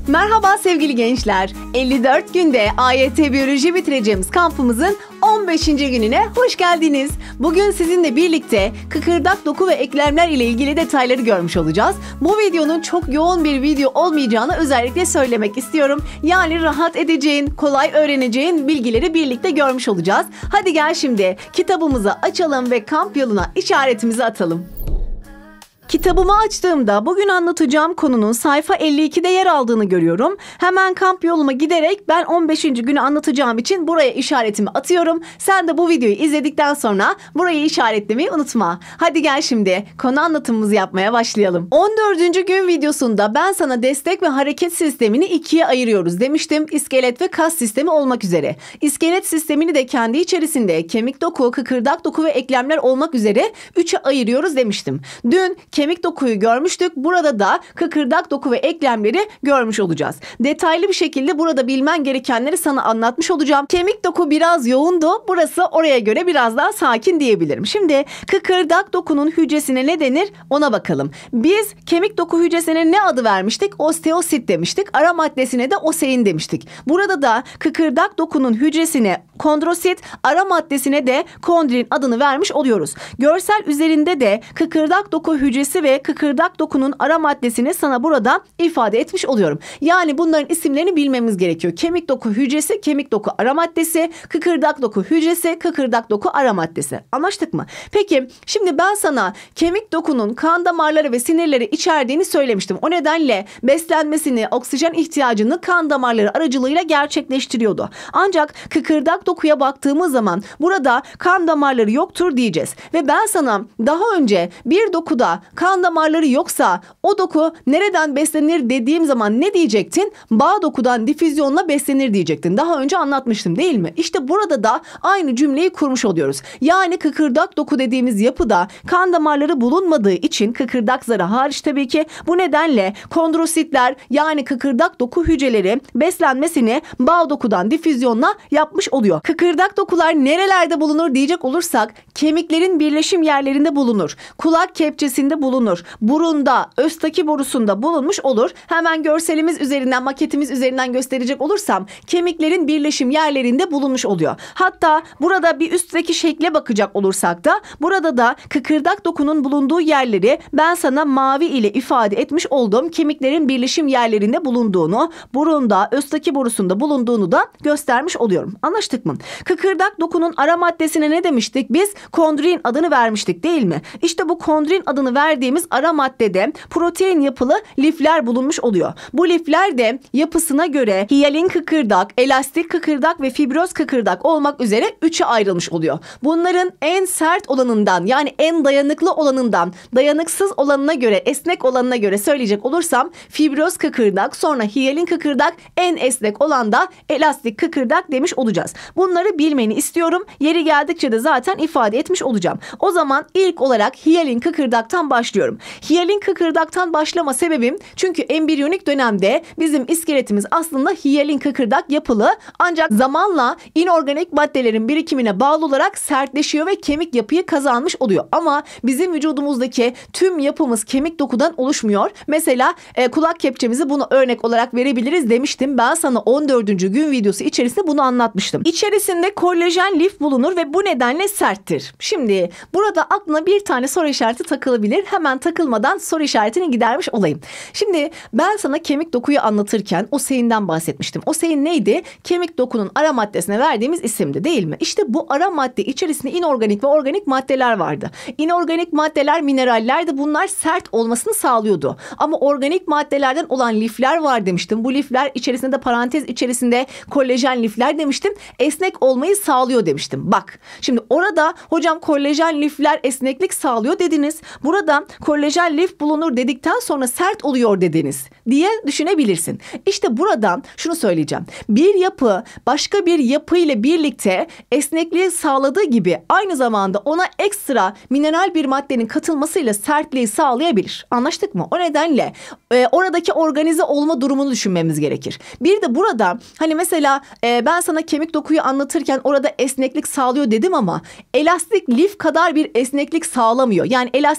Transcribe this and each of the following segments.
Merhaba sevgili gençler. 54 günde AYT Biyoloji bitireceğimiz kampımızın 15. gününe hoş geldiniz. Bugün sizinle birlikte kıkırdak doku ve eklemler ile ilgili detayları görmüş olacağız. Bu videonun çok yoğun bir video olmayacağını özellikle söylemek istiyorum. Yani rahat edeceğin, kolay öğreneceğin bilgileri birlikte görmüş olacağız. Hadi gel şimdi kitabımızı açalım ve kamp yoluna işaretimizi atalım. Kitabımı açtığımda bugün anlatacağım konunun sayfa 52'de yer aldığını görüyorum. Hemen kamp yoluma giderek ben 15. günü anlatacağım için buraya işaretimi atıyorum. Sen de bu videoyu izledikten sonra burayı işaretlemeyi unutma. Hadi gel şimdi konu anlatımımızı yapmaya başlayalım. 14. gün videosunda ben sana destek ve hareket sistemini ikiye ayırıyoruz demiştim. İskelet ve kas sistemi olmak üzere. İskelet sistemini de kendi içerisinde kemik doku, kıkırdak doku ve eklemler olmak üzere 3'e ayırıyoruz demiştim. Dün kemik dokuyu görmüştük. Burada da kıkırdak doku ve eklemleri görmüş olacağız. Detaylı bir şekilde burada bilmen gerekenleri sana anlatmış olacağım. Kemik doku biraz yoğundu. Burası oraya göre biraz daha sakin diyebilirim. Şimdi kıkırdak dokunun hücresine ne denir? Ona bakalım. Biz kemik doku hücresine ne adı vermiştik? Osteosit demiştik. Ara maddesine de osein demiştik. Burada da kıkırdak dokunun hücresine kondrosit, ara maddesine de kondrin adını vermiş oluyoruz. Görsel üzerinde de kıkırdak doku hücresi ve kıkırdak dokunun ara maddesini sana burada ifade etmiş oluyorum. Yani bunların isimlerini bilmemiz gerekiyor. Kemik doku hücresi, kemik doku ara maddesi, kıkırdak doku hücresi, kıkırdak doku ara maddesi. Anlaştık mı? Peki şimdi ben sana kemik dokunun kan damarları ve sinirleri içerdiğini söylemiştim. O nedenle beslenmesini, oksijen ihtiyacını kan damarları aracılığıyla gerçekleştiriyordu. Ancak kıkırdak dokuya baktığımız zaman burada kan damarları yoktur diyeceğiz. Ve ben sana daha önce bir dokuda kan damarları yoksa o doku nereden beslenir dediğim zaman ne diyecektin? Bağ dokudan difüzyonla beslenir diyecektin. Daha önce anlatmıştım değil mi? İşte burada da aynı cümleyi kurmuş oluyoruz. Yani kıkırdak doku dediğimiz yapıda kan damarları bulunmadığı için kıkırdak zarı hariç tabii ki bu nedenle kondrositler yani kıkırdak doku hücreleri beslenmesini bağ dokudan difüzyonla yapmış oluyor. Kıkırdak dokular nerelerde bulunur diyecek olursak kemiklerin birleşim yerlerinde bulunur. Kulak kepçesinde bulunur. Burunda, östaki borusunda bulunmuş olur. Hemen görselimiz üzerinden, maketimiz üzerinden gösterecek olursam kemiklerin birleşim yerlerinde bulunmuş oluyor. Hatta burada bir üstteki şekle bakacak olursak da burada da kıkırdak dokunun bulunduğu yerleri ben sana mavi ile ifade etmiş olduğum kemiklerin birleşim yerlerinde bulunduğunu, burunda, östaki borusunda bulunduğunu da göstermiş oluyorum. Anlaştık mı? Kıkırdak dokunun ara maddesine ne demiştik? Biz kondrin adını vermiştik değil mi? İşte bu kondrin adını verdiğimiz ara maddede protein yapılı lifler bulunmuş oluyor. Bu lifler de yapısına göre hiyalin kıkırdak, elastik kıkırdak ve fibroz kıkırdak olmak üzere 3'e ayrılmış oluyor. Bunların en sert olanından yani en dayanıklı olanından dayanıksız olanına göre, esnek olanına göre söyleyecek olursam fibroz kıkırdak, sonra hiyalin kıkırdak, en esnek olan da elastik kıkırdak demiş olacağız. Bunları bilmeni istiyorum. Yeri geldikçe de zaten ifade etmiş olacağım. O zaman ilk olarak hiyalin kıkırdaktan başlıyorum. Hiyalin kıkırdaktan başlama sebebim çünkü embriyonik dönemde bizim iskeletimiz aslında hiyalin kıkırdak yapılı ancak zamanla inorganik maddelerin birikimine bağlı olarak sertleşiyor ve kemik yapıyı kazanmış oluyor. Ama bizim vücudumuzdaki tüm yapımız kemik dokudan oluşmuyor. Mesela kulak kepçemizi buna örnek olarak verebiliriz demiştim. Ben sana 14. gün videosu içerisinde bunu anlatmıştım. İçerisinde kollajen lif bulunur ve bu nedenle serttir. Şimdi burada aklına bir tane soru işareti takılabilir. Hemen takılmadan soru işaretini gidermiş olayım. Şimdi ben sana kemik dokuyu anlatırken oseinden bahsetmiştim. Osein neydi? Kemik dokunun ara maddesine verdiğimiz isimdi değil mi? İşte bu ara madde içerisinde inorganik ve organik maddeler vardı. İnorganik maddeler minerallerdi. Bunlar sert olmasını sağlıyordu. Ama organik maddelerden olan lifler var demiştim. Bu lifler içerisinde de parantez içerisinde kollajen lifler demiştim. Esnek olmayı sağlıyor demiştim. Bak şimdi orada hocam kollajen lifler esneklik sağlıyor dediniz. Burada kollajen lif bulunur dedikten sonra sert oluyor dediniz diye düşünebilirsin. İşte buradan şunu söyleyeceğim. Bir yapı başka bir yapı ile birlikte esnekliği sağladığı gibi aynı zamanda ona ekstra mineral bir maddenin katılmasıyla sertliği sağlayabilir. Anlaştık mı? O nedenle oradaki organize olma durumunu düşünmemiz gerekir. Bir de burada hani mesela ben sana kemik dokuyu anlatırken orada esneklik sağlıyor dedim ama elastik lif kadar bir esneklik sağlamıyor. Yani elastik lif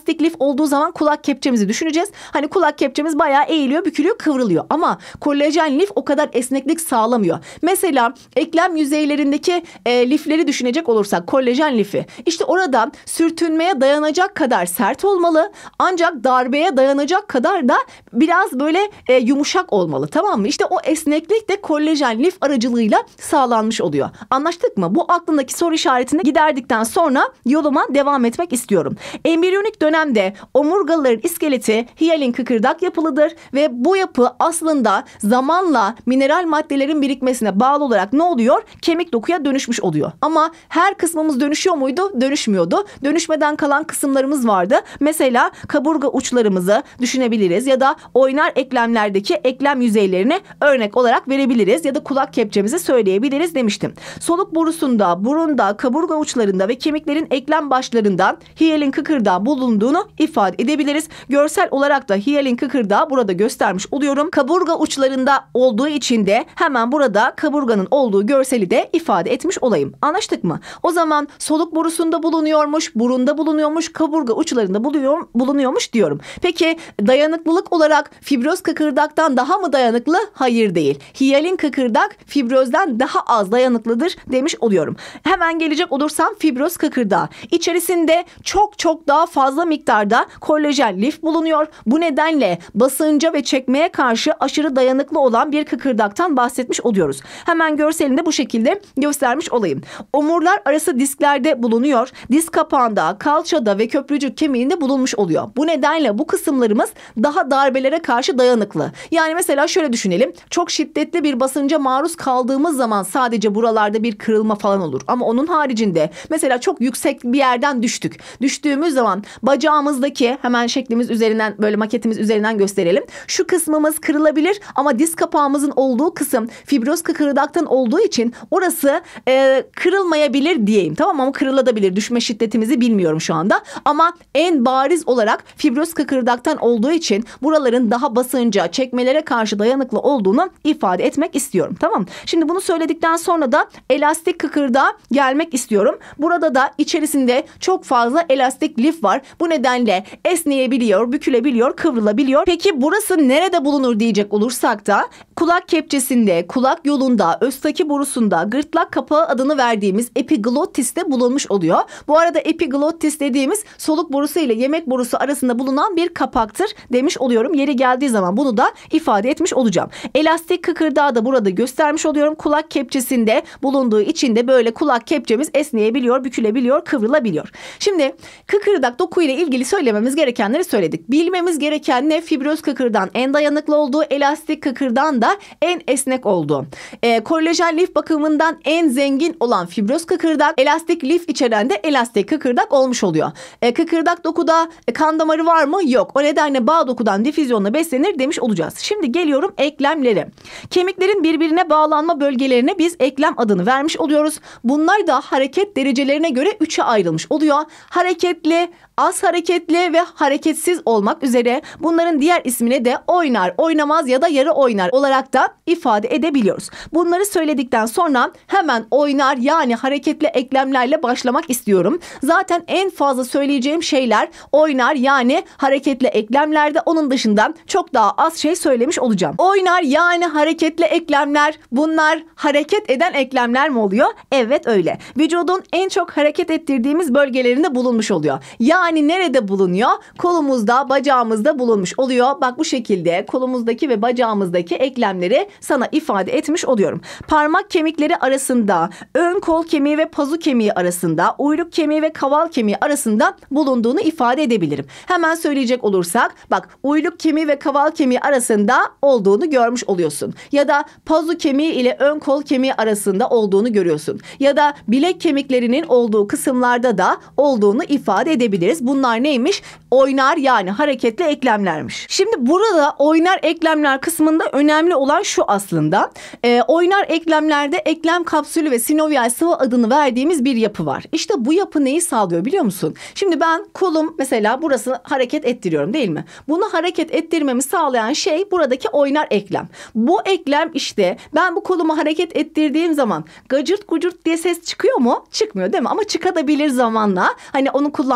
olduğu zaman kulak kepçemizi düşüneceğiz. Hani kulak kepçemiz bayağı eğiliyor, bükülüyor, kıvrılıyor. Ama kolajen lif o kadar esneklik sağlamıyor. Mesela eklem yüzeylerindeki lifleri düşünecek olursak, kolajen lifi. İşte orada sürtünmeye dayanacak kadar sert olmalı. Ancak darbeye dayanacak kadar da biraz böyle yumuşak olmalı, tamam mı? İşte o esneklik de kolajen lif aracılığıyla sağlanmış oluyor. Anlaştık mı? Bu aklındaki soru işaretini giderdikten sonra yoluma devam etmek istiyorum. Embriyonik dönemde omurgaların iskeleti hiyalin kıkırdak yapılıdır ve bu yapı aslında zamanla mineral maddelerin birikmesine bağlı olarak ne oluyor? Kemik dokuya dönüşmüş oluyor. Ama her kısmımız dönüşüyor muydu? Dönüşmüyordu. Dönüşmeden kalan kısımlarımız vardı. Mesela kaburga uçlarımızı düşünebiliriz ya da oynar eklemlerdeki eklem yüzeylerini örnek olarak verebiliriz ya da kulak kepçemizi söyleyebiliriz demiştim. Soluk borusunda, burunda, kaburga uçlarında ve kemiklerin eklem başlarında hiyalin kıkırdağı bulunduğunu ifade edebiliriz. Görsel olarak da hiyalin kıkırdağı burada göstermiş oluyorum. Kaburga uçlarında olduğu için de hemen burada kaburganın olduğu görseli de ifade etmiş olayım. Anlaştık mı? O zaman soluk borusunda bulunuyormuş, burunda bulunuyormuş, kaburga uçlarında bulunuyormuş diyorum. Peki dayanıklılık olarak fibroz kıkırdaktan daha mı dayanıklı? Hayır değil. Hiyalin kıkırdak fibrozdan daha az dayanıklıdır demiş oluyorum. Hemen gelecek olursam fibroz kıkırdağı. İçerisinde çok daha fazla miktarda kolajen lif bulunuyor. Bu nedenle basınca ve çekmeye karşı aşırı dayanıklı olan bir kıkırdaktan bahsetmiş oluyoruz. Hemen görselinde bu şekilde göstermiş olayım. Omurlar arası disklerde bulunuyor. Disk kapağında, kalçada ve köprücük kemiğinde bulunmuş oluyor. Bu nedenle bu kısımlarımız daha darbelere karşı dayanıklı. Yani mesela şöyle düşünelim. Çok şiddetli bir basınca maruz kaldığımız zaman sadece buralarda bir kırılma falan olur. Ama onun haricinde mesela çok yüksek bir yerden düştük. Düştüğümüz zaman bacağımızdaki, hemen şeklimiz üzerinden, böyle maketimiz üzerinden gösterelim. Şu kısmımız kırılabilir ama diz kapağımızın olduğu kısım fibroz kıkırdaktan olduğu için orası kırılmayabilir diyeyim. Tamam, ama kırılabilir. Düşme şiddetimizi bilmiyorum şu anda. Ama en bariz olarak fibroz kıkırdaktan olduğu için buraların daha basınca, çekmelere karşı dayanıklı olduğunu ifade etmek istiyorum. Tamam. Şimdi bunu söyledikten sonra da elastik kıkırdağa gelmek istiyorum. Burada da içerisinde çok fazla elastik lif var. Bu nedenle esneyebiliyor, bükülebiliyor, kıvrılabiliyor. Peki burası nerede bulunur diyecek olursak da kulak kepçesinde, kulak yolunda, östaki borusunda, gırtlak kapağı adını verdiğimiz epiglotiste bulunmuş oluyor. Bu arada epiglottis dediğimiz soluk borusu ile yemek borusu arasında bulunan bir kapaktır demiş oluyorum. Yeri geldiği zaman bunu da ifade etmiş olacağım. Elastik kıkırdağı da burada göstermiş oluyorum. Kulak kepçesinde bulunduğu için de böyle kulak kepçemiz esneyebiliyor, bükülebiliyor, kıvrılabiliyor. Şimdi kıkırdak doku ile ilgili söylememiz gerekenleri söyledik. Bilmemiz gereken ne? Fibroz kıkırdağın en dayanıklı olduğu, elastik kıkırdağın da en esnek olduğu. Kolajen lif bakımından en zengin olan fibroz kıkırdak, elastik lif içeren de elastik kıkırdak olmuş oluyor. Kıkırdak dokuda kan damarı var mı? Yok. O nedenle bağ dokudan difüzyonla beslenir demiş olacağız. Şimdi geliyorum eklemlere. Kemiklerin birbirine bağlanma bölgelerine biz eklem adını vermiş oluyoruz. Bunlar da hareket derecelerine göre 3'e ayrılmış oluyor. Hareketli, az hareketli ve hareketsiz olmak üzere bunların diğer ismini de oynar, oynamaz ya da yarı oynar olarak da ifade edebiliyoruz. Bunları söyledikten sonra hemen oynar yani hareketli eklemlerle başlamak istiyorum. Zaten en fazla söyleyeceğim şeyler oynar yani hareketli eklemlerde, onun dışında çok daha az şey söylemiş olacağım. Oynar yani hareketli eklemler, bunlar hareket eden eklemler mi oluyor? Evet öyle. Vücudun en çok hareket ettirdiğimiz bölgelerinde bulunmuş oluyor. Yani nerede bulunuyor? Kolumuzda, bacağımızda bulunmuş oluyor. Bak bu şekilde kolumuzdaki ve bacağımızdaki eklemleri sana ifade etmiş oluyorum. Parmak kemikleri arasında, ön kol kemiği ve pazu kemiği arasında, uyluk kemiği ve kaval kemiği arasında bulunduğunu ifade edebilirim. Hemen söyleyecek olursak, bak uyluk kemiği ve kaval kemiği arasında olduğunu görmüş oluyorsun. Ya da pazu kemiği ile ön kol kemiği arasında olduğunu görüyorsun. Ya da bilek kemiklerinin olduğu kısımlarda da olduğunu ifade edebiliriz. Bunlar neymiş? Oynar yani hareketli eklemlermiş. Şimdi burada oynar eklemler kısmında önemli olan şu aslında. Oynar eklemlerde eklem kapsülü ve sinovial sıvı adını verdiğimiz bir yapı var. İşte bu yapı neyi sağlıyor biliyor musun? Şimdi ben kolum mesela burası hareket ettiriyorum değil mi? Bunu hareket ettirmemi sağlayan şey buradaki oynar eklem. Bu eklem işte ben bu kolumu hareket ettirdiğim zaman gacırt gucurt diye ses çıkıyor mu? Çıkmıyor değil mi? Ama çıkabilir zamanla. Hani onu kullanma derecesi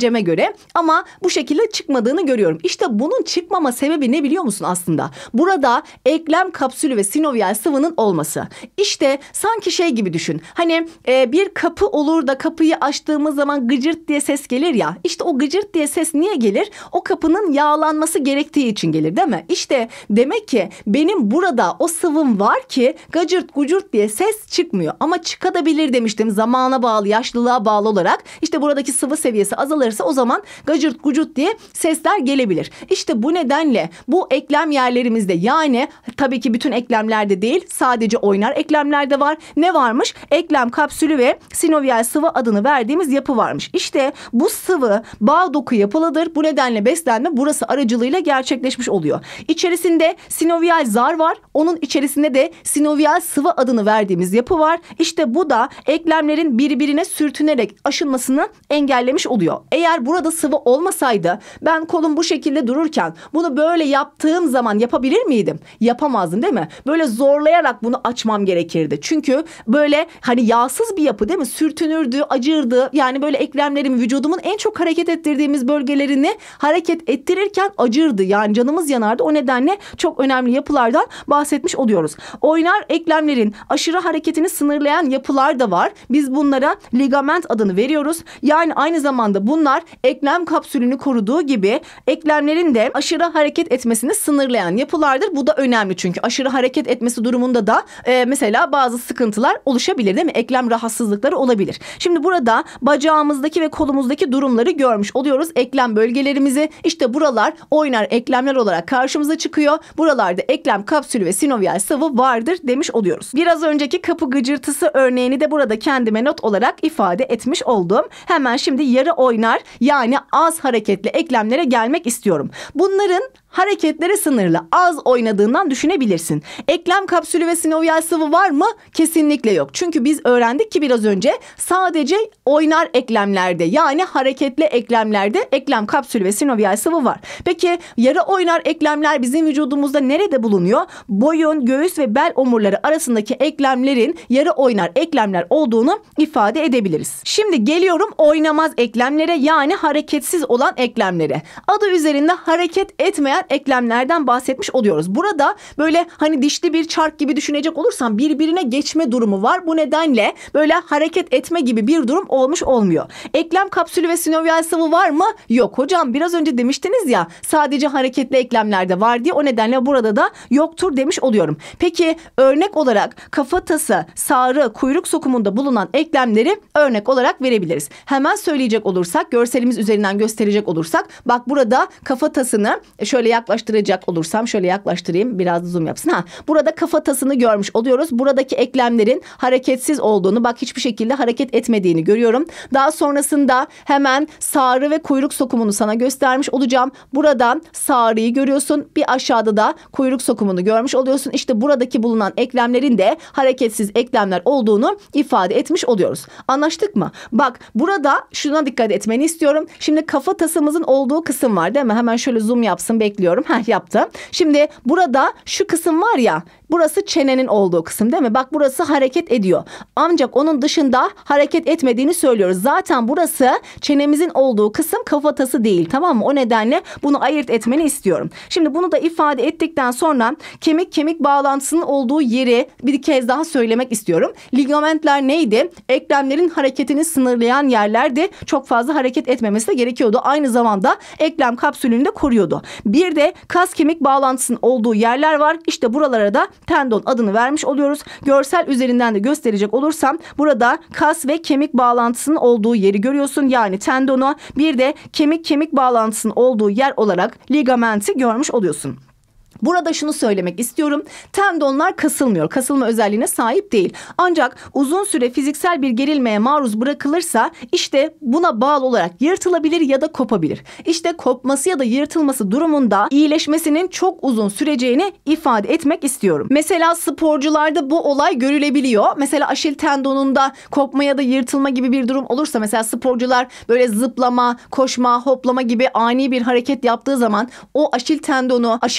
düşünceme göre, ama bu şekilde çıkmadığını görüyorum. İşte bunun çıkmama sebebi ne biliyor musun aslında? Burada eklem kapsülü ve sinovial sıvının olması. İşte sanki şey gibi düşün. Hani bir kapı olur da kapıyı açtığımız zaman gıcırt diye ses gelir ya. İşte o gıcırt diye ses niye gelir? O kapının yağlanması gerektiği için gelir, değil mi? İşte demek ki benim burada o sıvım var ki gıcırt gucurt diye ses çıkmıyor. Ama çıkabilir demiştim, zamana bağlı, yaşlılığa bağlı olarak. İşte buradaki sıvı seviyesi azalırsa o zaman gıcırt gucurt diye sesler gelebilir. İşte bu nedenle bu eklem yerlerimizde, yani tabii ki bütün eklemlerde değil, sadece oynar eklemlerde var. Ne varmış? Eklem kapsülü ve sinovial sıvı adını verdiğimiz yapı varmış. İşte bu sıvı bağ doku yapılıdır. Bu nedenle beslenme burası aracılığıyla gerçekleşmiş oluyor. İçerisinde sinovial zar var. Onun içerisinde de sinovial sıvı adını verdiğimiz yapı var. İşte bu da eklemlerin birbirine sürtünerek aşınmasını engellemiş oluyor. Eğer burada sıvı olmasaydı, ben kolum bu şekilde dururken bunu böyle yaptığım zaman yapabilir miydim? Yapamazdım, değil mi? Böyle zorlayarak bunu açmam gerekirdi. Çünkü böyle hani yağsız bir yapı, değil mi? Sürtünürdü, acırdı. Yani böyle eklemlerim, vücudumun en çok hareket ettirdiğimiz bölgelerini hareket ettirirken acırdı. Yani canımız yanardı. O nedenle çok önemli yapılardan bahsetmiş oluyoruz. Oynar eklemlerin aşırı hareketini sınırlayan yapılar da var. Biz bunlara ligament adını veriyoruz. Yani aynı zamanda bunlar eklem kapsülünü koruduğu gibi eklemlerin de aşırı hareket etmesini sınırlayan yapılardır. Bu da önemli çünkü aşırı hareket etmesi durumunda da mesela bazı sıkıntılar oluşabilir, değil mi? Eklem rahatsızlıkları olabilir. Şimdi burada bacağımızdaki ve kolumuzdaki durumları görmüş oluyoruz. Eklem bölgelerimizi, işte buralar oynar eklemler olarak karşımıza çıkıyor. Buralarda eklem kapsülü ve sinovial sıvı vardır demiş oluyoruz. Biraz önceki kapı gıcırtısı örneğini de burada kendime not olarak ifade etmiş oldum. Hemen şimdi yarı oynar, yani az hareketli eklemlere gelmek istiyorum. Bunların hareketleri sınırlı, az oynadığından düşünebilirsin. Eklem kapsülü ve sinovial sıvı var mı? Kesinlikle yok. Çünkü biz öğrendik ki biraz önce sadece oynar eklemlerde, yani hareketli eklemlerde eklem kapsülü ve sinovial sıvı var. Peki yarı oynar eklemler bizim vücudumuzda nerede bulunuyor? Boyun, göğüs ve bel omurları arasındaki eklemlerin yarı oynar eklemler olduğunu ifade edebiliriz. Şimdi geliyorum oynamaz eklemlere, yani hareketsiz olan eklemlere. Adı üzerinde hareket etmeyen eklemlerden bahsetmiş oluyoruz. Burada böyle hani dişli bir çark gibi düşünecek olursan birbirine geçme durumu var. Bu nedenle böyle hareket etme gibi bir durum olmuş olmuyor. Eklem kapsülü ve sinovial sıvı var mı? Yok hocam, biraz önce demiştiniz ya sadece hareketli eklemlerde var diye, o nedenle burada da yoktur demiş oluyorum. Peki örnek olarak kafatası, sağrı, kuyruk sokumunda bulunan eklemleri örnek olarak verebiliriz. Hemen söyleyecek olursak, görselimiz üzerinden gösterecek olursak, bak burada kafatasını şöyle yaklaştıracak olursam, şöyle yaklaştırayım, biraz zoom yapsın. Burada kafatasını görmüş oluyoruz. Buradaki eklemlerin hareketsiz olduğunu, bak hiçbir şekilde hareket etmediğini görüyorum. Daha sonrasında hemen sağrı ve kuyruk sokumunu sana göstermiş olacağım. Buradan sağrıyı görüyorsun. Bir aşağıda da kuyruk sokumunu görmüş oluyorsun. İşte buradaki bulunan eklemlerin de hareketsiz eklemler olduğunu ifade etmiş oluyoruz. Anlaştık mı? Bak burada şuna dikkat etmeni istiyorum. Şimdi kafatasımızın olduğu kısım var, değil mi? Hemen şöyle zoom yapsın, bekliyorum. Yaptı. Şimdi burada şu kısım var ya, burası çenenin olduğu kısım, değil mi? Bak burası hareket ediyor. Ancak onun dışında hareket etmediğini söylüyoruz. Zaten burası çenemizin olduğu kısım, kafatası değil, tamam mı? O nedenle bunu ayırt etmeni istiyorum. Şimdi bunu da ifade ettikten sonra kemik bağlantısının olduğu yeri bir kez daha söylemek istiyorum. Ligamentler neydi? Eklemlerin hareketini sınırlayan yerlerdi. Çok fazla hareket etmemesi de gerekiyordu. Aynı zamanda eklem kapsülünü de koruyordu. Bir de kas kemik bağlantısının olduğu yerler var. İşte buralara da tendon adını vermiş oluyoruz. Görsel üzerinden de gösterecek olursam, burada kas ve kemik bağlantısının olduğu yeri görüyorsun. Yani tendonu, bir de kemik bağlantısının olduğu yer olarak ligamenti görmüş oluyorsun. Burada şunu söylemek istiyorum. Tendonlar kasılmıyor. Kasılma özelliğine sahip değil. Ancak uzun süre fiziksel bir gerilmeye maruz bırakılırsa işte buna bağlı olarak yırtılabilir ya da kopabilir. İşte kopması ya da yırtılması durumunda iyileşmesinin çok uzun süreceğini ifade etmek istiyorum. Mesela sporcularda bu olay görülebiliyor. Mesela aşil tendonunda kopma ya da yırtılma gibi bir durum olursa, mesela sporcular böyle zıplama, koşma, hoplama gibi ani bir hareket yaptığı zaman o aşil tendonu aşırı gerilme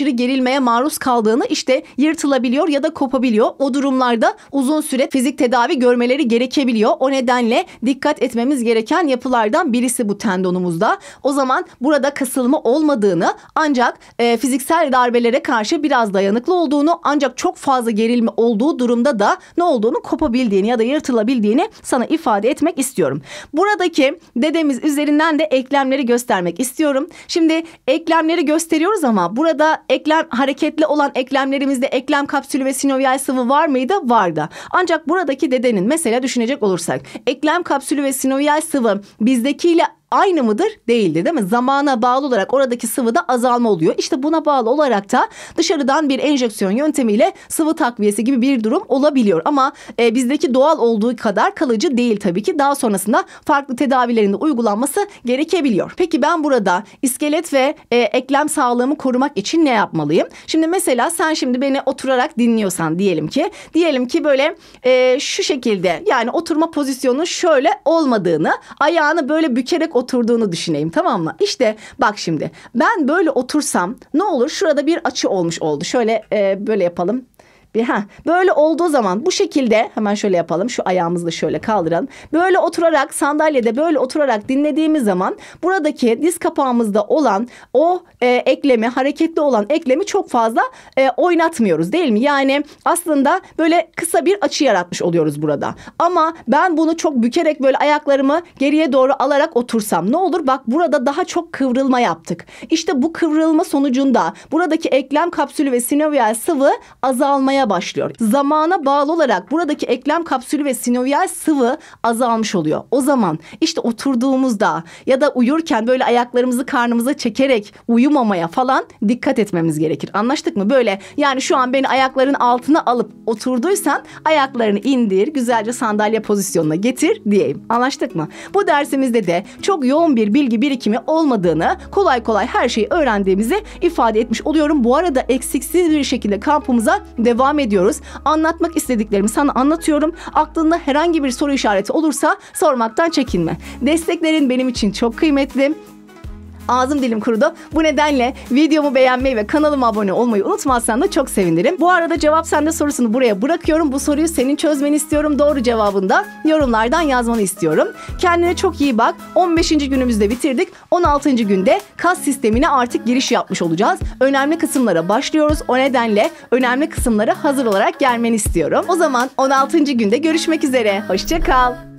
gerilmeye maruz kaldığını işte yırtılabiliyor ya da kopabiliyor. O durumlarda uzun süre fizik tedavi görmeleri gerekebiliyor. O nedenle dikkat etmemiz gereken yapılardan birisi bu tendonumuzda. O zaman burada kasılma olmadığını, ancak fiziksel darbelere karşı biraz dayanıklı olduğunu, ancak çok fazla gerilme olduğu durumda da ne olduğunu, kopabildiğini ya da yırtılabildiğini sana ifade etmek istiyorum. Buradaki dedemiz üzerinden de eklemleri göstermek istiyorum. Şimdi eklemleri gösteriyoruz ama burada hareketli olan eklemlerimizde eklem kapsülü ve sinovial sıvı var mıydı? Vardı. Ancak buradaki dedenin mesela düşünecek olursak, eklem kapsülü ve sinovial sıvı bizdekiyle aynı mıdır? Değildir, değil mi? Zamana bağlı olarak oradaki sıvıda azalma oluyor. İşte buna bağlı olarak da dışarıdan bir enjeksiyon yöntemiyle sıvı takviyesi gibi bir durum olabiliyor. Ama bizdeki doğal olduğu kadar kalıcı değil tabii ki. Daha sonrasında farklı tedavilerinde uygulanması gerekebiliyor. Peki ben burada iskelet ve eklem sağlığımı korumak için ne yapmalıyım? Şimdi mesela sen şimdi beni oturarak dinliyorsan diyelim ki böyle şu şekilde, yani oturma pozisyonunun şöyle olmadığını, ayağını böyle bükerek oturduğunu düşüneyim, tamam mı? İşte bak şimdi ben böyle otursam ne olur? Şurada bir açı olmuş oldu. Şöyle böyle yapalım. Böyle olduğu zaman bu şekilde hemen şöyle yapalım. Şu ayağımızı da şöyle kaldıralım. Böyle oturarak, sandalyede böyle oturarak dinlediğimiz zaman buradaki diz kapağımızda olan o eklemi, hareketli olan eklemi çok fazla oynatmıyoruz, değil mi? Yani aslında böyle kısa bir açı yaratmış oluyoruz burada. Ama ben bunu çok bükerek böyle ayaklarımı geriye doğru alarak otursam ne olur? Bak burada daha çok kıvrılma yaptık. İşte bu kıvrılma sonucunda buradaki eklem kapsülü ve sinovial sıvı azalmaya başlıyor. Zamana bağlı olarak buradaki eklem kapsülü ve sinovial sıvı azalmış oluyor. O zaman işte oturduğumuzda ya da uyurken böyle ayaklarımızı karnımıza çekerek uyumamaya falan dikkat etmemiz gerekir. Anlaştık mı? Böyle yani şu an beni ayakların altına alıp oturduysan ayaklarını indir, güzelce sandalye pozisyonuna getir diyeyim. Anlaştık mı? Bu dersimizde de çok yoğun bir bilgi birikimi olmadığını, kolay kolay her şeyi öğrendiğimizi ifade etmiş oluyorum. Bu arada eksiksiz bir şekilde kampımıza devam ediyoruz. Anlatmak istediklerimi sana anlatıyorum. Aklında herhangi bir soru işareti olursa sormaktan çekinme. Desteklerin benim için çok kıymetli. Ağzım dilim kurudu. Bu nedenle videomu beğenmeyi ve kanalıma abone olmayı unutmazsan da çok sevinirim. Bu arada cevap sende sorusunu buraya bırakıyorum. Bu soruyu senin çözmeni istiyorum. Doğru cevabını da yorumlardan yazmanı istiyorum. Kendine çok iyi bak. 15. günümüzde bitirdik. 16. günde kas sistemine artık giriş yapmış olacağız. Önemli kısımlara başlıyoruz. O nedenle önemli kısımlara hazır olarak gelmeni istiyorum. O zaman 16. günde görüşmek üzere. Hoşça kal.